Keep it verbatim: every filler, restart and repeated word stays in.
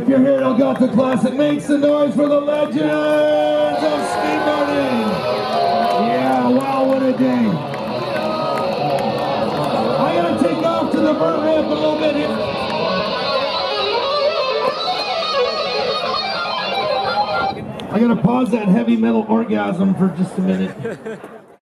If you're here at Gato Classic, make some noise for the legends of skateboarding. Yeah, wow, what a day. I gotta take off to the vert ramp a little bit here. I gotta pause that heavy metal orgasm for just a minute.